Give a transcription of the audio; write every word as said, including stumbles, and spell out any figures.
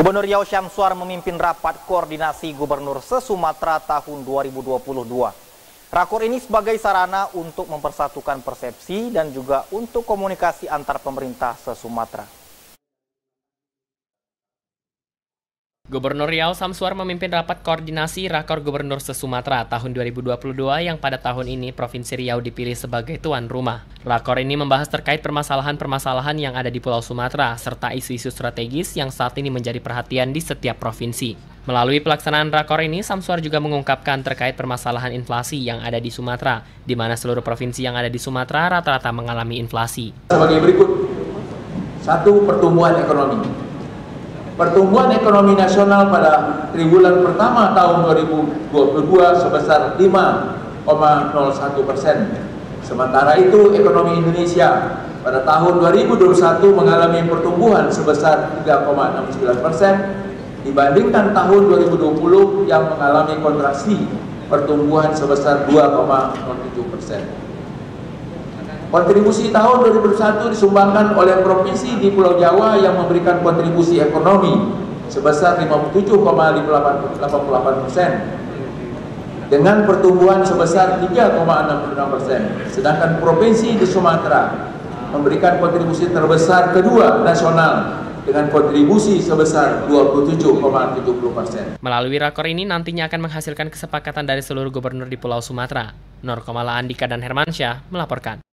Gubernur Riau Syamsuar memimpin rapat koordinasi gubernur se-Sumatera tahun dua ribu dua puluh dua. Rakor ini sebagai sarana untuk mempersatukan persepsi dan juga untuk komunikasi antar pemerintah se-Sumatera. Gubernur Riau Syamsuar memimpin rapat koordinasi Rakor Gubernur se-Sumatera tahun dua ribu dua puluh dua yang pada tahun ini Provinsi Riau dipilih sebagai tuan rumah. Rakor ini membahas terkait permasalahan-permasalahan yang ada di Pulau Sumatera serta isu-isu strategis yang saat ini menjadi perhatian di setiap provinsi. Melalui pelaksanaan Rakor ini, Syamsuar juga mengungkapkan terkait permasalahan inflasi yang ada di Sumatera, di mana seluruh provinsi yang ada di Sumatera rata-rata mengalami inflasi. Sebagai berikut, satu, pertumbuhan ekonomi. Pertumbuhan ekonomi nasional pada triwulan pertama tahun dua ribu dua puluh dua sebesar lima koma nol satu persen. Sementara itu, ekonomi Indonesia pada tahun dua ribu dua puluh satu mengalami pertumbuhan sebesar tiga koma enam sembilan persen dibandingkan tahun dua ribu dua puluh yang mengalami kontraksi pertumbuhan sebesar dua koma nol tujuh persen. Kontribusi tahun dua ribu dua puluh satu disumbangkan oleh provinsi di Pulau Jawa yang memberikan kontribusi ekonomi sebesar lima puluh tujuh koma delapan puluh delapan persen dengan pertumbuhan sebesar tiga koma enam puluh enam persen. Sedangkan provinsi di Sumatera memberikan kontribusi terbesar kedua nasional dengan kontribusi sebesar dua puluh tujuh koma tujuh puluh persen. Melalui rakor ini nantinya akan menghasilkan kesepakatan dari seluruh gubernur di Pulau Sumatera. Nur Komala Andika dan Hermansyah melaporkan.